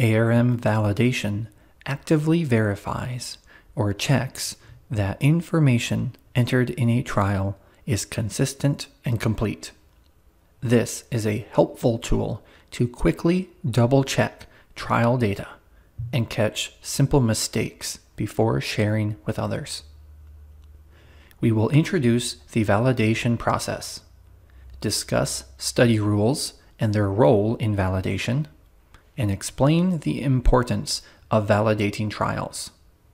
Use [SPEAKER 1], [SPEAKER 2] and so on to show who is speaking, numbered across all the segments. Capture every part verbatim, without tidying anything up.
[SPEAKER 1] A R M validation actively verifies or checks that information entered in a trial is consistent and complete. This is a helpful tool to quickly double-check trial data and catch simple mistakes before sharing with others. We will introduce the validation process, discuss study rules and their role in validation, and explain the importance of validating trials.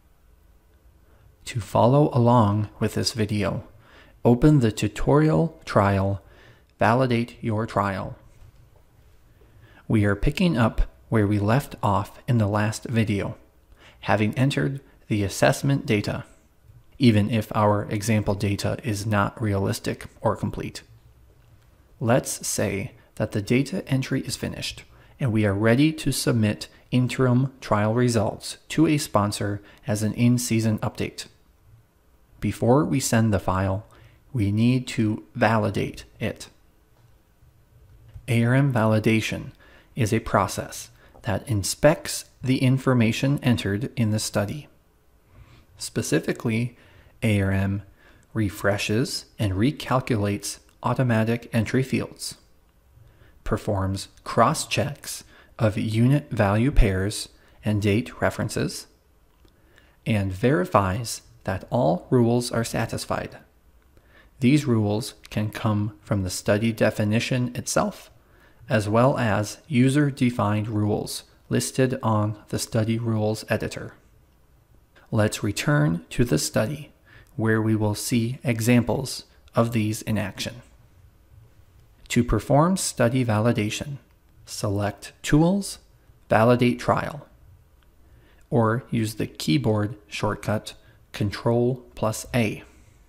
[SPEAKER 1] To follow along with this video, open the tutorial trial, Validate Your Trial. We are picking up where we left off in the last video, having entered the assessment data, even if our example data is not realistic or complete. Let's say that the data entry is finished and we are ready to submit interim trial results to a sponsor as an in-season update. Before we send the file, we need to validate it. A R M validation is a process that inspects the information entered in the study. Specifically, A R M refreshes and recalculates automatic entry fields, performs cross-checks of unit value pairs and date references, and verifies that all rules are satisfied. These rules can come from the study definition itself, as well as user-defined rules listed on the study rules editor. Let's return to the study, where we will see examples of these in action. To perform study validation, select Tools, Validate Trial, or use the keyboard shortcut Control plus A.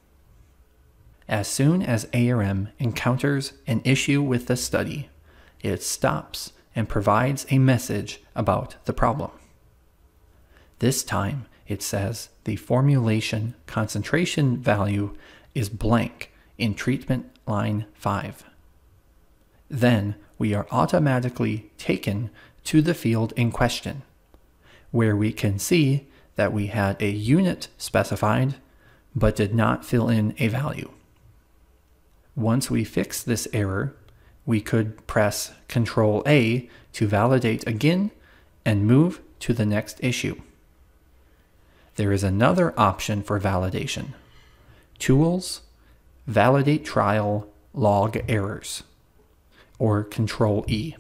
[SPEAKER 1] As soon as A R M encounters an issue with the study, it stops and provides a message about the problem. This time, it says the formulation concentration value is blank in treatment line five. Then we are automatically taken to the field in question, where we can see that we had a unit specified but did not fill in a value. Once we fix this error, we could press Control A to validate again and move to the next issue. There is another option for validation: Tools, Validate Trial, Log Errors, or Control E.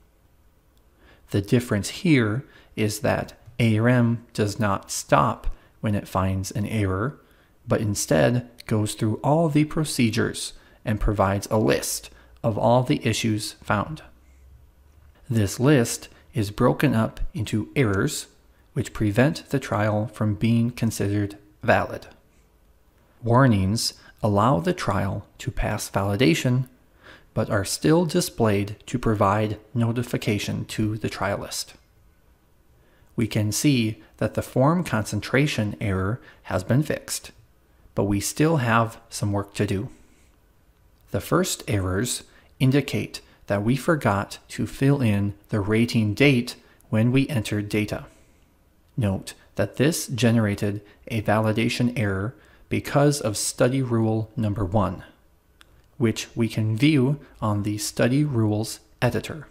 [SPEAKER 1] The difference here is that A R M does not stop when it finds an error, but instead goes through all the procedures and provides a list of all the issues found. This list is broken up into errors, which prevent the trial from being considered valid. Warnings allow the trial to pass validation, but are still displayed to provide notification to the trialist. We can see that the form concentration error has been fixed, but we still have some work to do. The first errors indicate that we forgot to fill in the rating date when we entered data. Note that this generated a validation error because of study rule number one, which we can view on the study rules editor.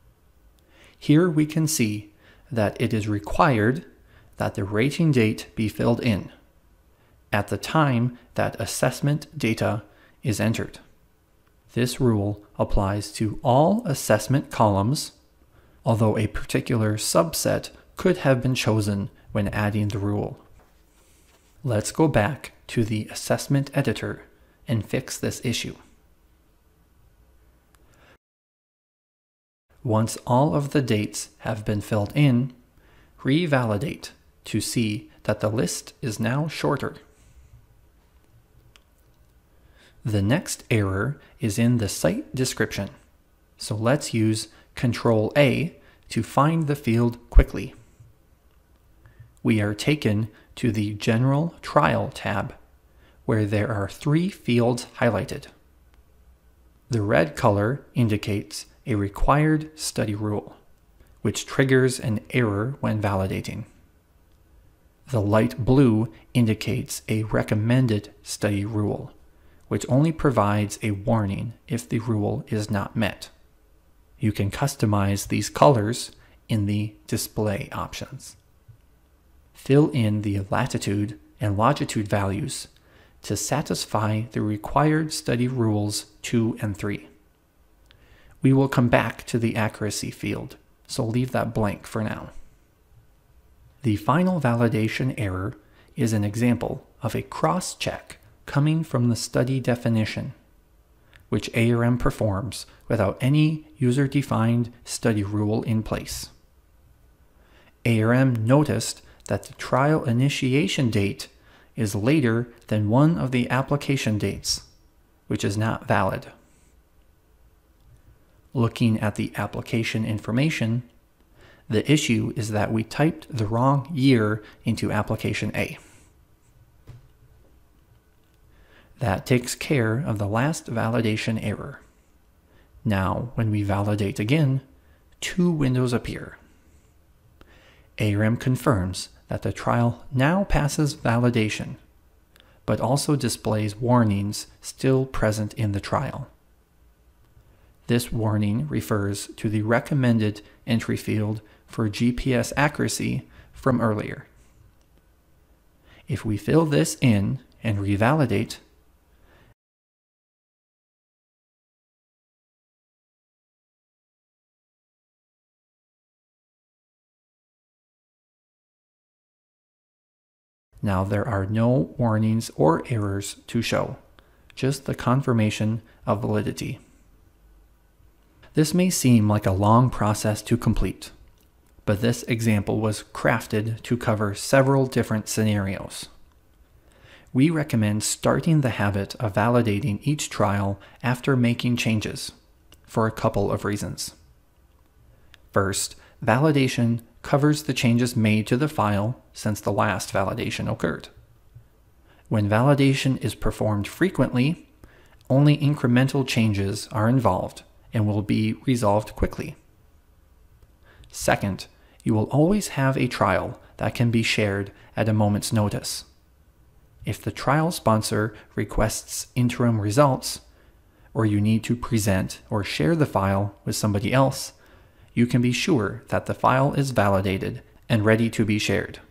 [SPEAKER 1] Here we can see that it is required that the rating date be filled in at the time that assessment data is entered. This rule applies to all assessment columns, although a particular subset could have been chosen when adding the rule. Let's go back to the assessment editor and fix this issue. Once all of the dates have been filled in, revalidate to see that the list is now shorter. The next error is in the site description, so let's use Control A to find the field quickly. We are taken to the General Trial tab, where there are three fields highlighted. The red color indicates a required study rule, which triggers an error when validating. The light blue indicates a recommended study rule, which only provides a warning if the rule is not met. You can customize these colors in the display options. Fill in the latitude and longitude values to satisfy the required study rules two and three. We will come back to the accuracy field, so leave that blank for now. The final validation error is an example of a cross-check coming from the study definition, which A R M performs without any user-defined study rule in place. A R M noticed that the trial initiation date is later than one of the application dates, which is not valid. Looking at the application information, the issue is that we typed the wrong year into application A. That takes care of the last validation error. Now, when we validate again, two windows appear. A R M confirms that the trial now passes validation, but also displays warnings still present in the trial. This warning refers to the recommended entry field for G P S accuracy from earlier. If we fill this in and revalidate, now there are no warnings or errors to show, just the confirmation of validity. This may seem like a long process to complete, but this example was crafted to cover several different scenarios. We recommend starting the habit of validating each trial after making changes, for a couple of reasons. First, validation covers the changes made to the file since the last validation occurred. When validation is performed frequently, only incremental changes are involved and will be resolved quickly. Second, you will always have a trial that can be shared at a moment's notice. If the trial sponsor requests interim results, or you need to present or share the file with somebody else, you can be sure that the file is validated and ready to be shared.